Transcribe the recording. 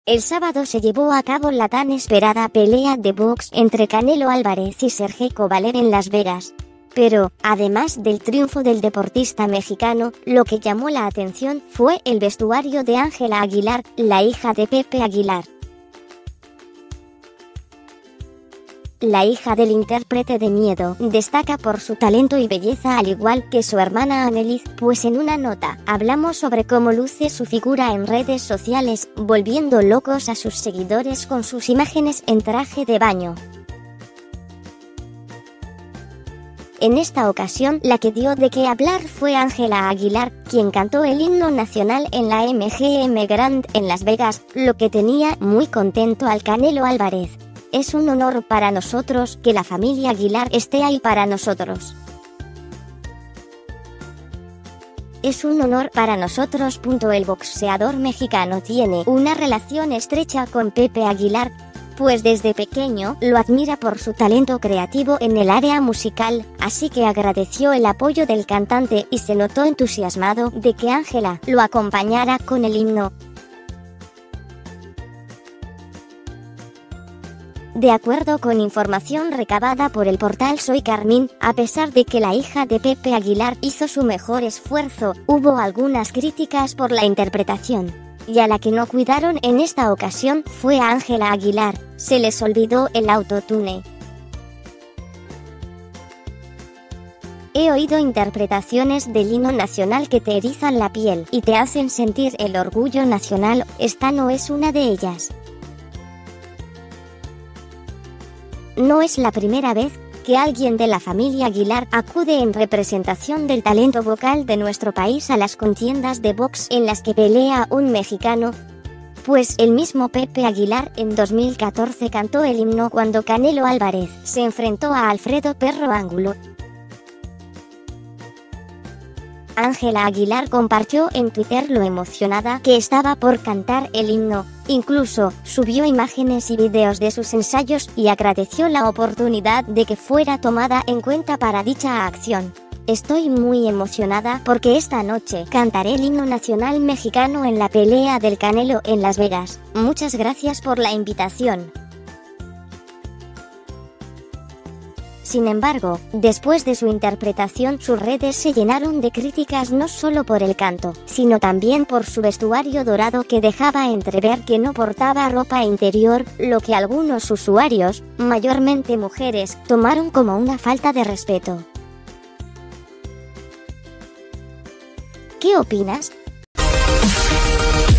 El sábado se llevó a cabo la tan esperada pelea de box entre Canelo Álvarez y Sergey Kovalev en Las Vegas. Pero, además del triunfo del deportista mexicano, lo que llamó la atención fue el vestuario de Ángela Aguilar, la hija de Pepe Aguilar. La hija del intérprete de Miedo destaca por su talento y belleza al igual que su hermana Annelies, pues en una nota hablamos sobre cómo luce su figura en redes sociales, volviendo locos a sus seguidores con sus imágenes en traje de baño. En esta ocasión, la que dio de qué hablar fue Ángela Aguilar, quien cantó el himno nacional en la MGM Grand en Las Vegas, lo que tenía muy contento al Canelo Álvarez. Es un honor para nosotros que la familia Aguilar esté ahí para nosotros. Es un honor para nosotros. El boxeador mexicano tiene una relación estrecha con Pepe Aguilar, pues desde pequeño lo admira por su talento creativo en el área musical, así que agradeció el apoyo del cantante y se notó entusiasmado de que Ángela lo acompañara con el himno. De acuerdo con información recabada por el portal Soy Carmín, a pesar de que la hija de Pepe Aguilar hizo su mejor esfuerzo, hubo algunas críticas por la interpretación. Y a la que no cuidaron en esta ocasión fue a Ángela Aguilar, se les olvidó el autotune. He oído interpretaciones del himno nacional que te erizan la piel y te hacen sentir el orgullo nacional, esta no es una de ellas. No es la primera vez que alguien de la familia Aguilar acude en representación del talento vocal de nuestro país a las contiendas de box en las que pelea un mexicano, pues el mismo Pepe Aguilar en 2014 cantó el himno cuando Canelo Álvarez se enfrentó a Alfredo Perro Ángulo. Ángela Aguilar compartió en Twitter lo emocionada que estaba por cantar el himno, incluso subió imágenes y videos de sus ensayos y agradeció la oportunidad de que fuera tomada en cuenta para dicha acción. Estoy muy emocionada porque esta noche cantaré el himno nacional mexicano en la pelea del Canelo en Las Vegas. Muchas gracias por la invitación. Sin embargo, después de su interpretación, sus redes se llenaron de críticas no solo por el canto, sino también por su vestuario dorado que dejaba entrever que no portaba ropa interior, lo que algunos usuarios, mayormente mujeres, tomaron como una falta de respeto. ¿Qué opinas?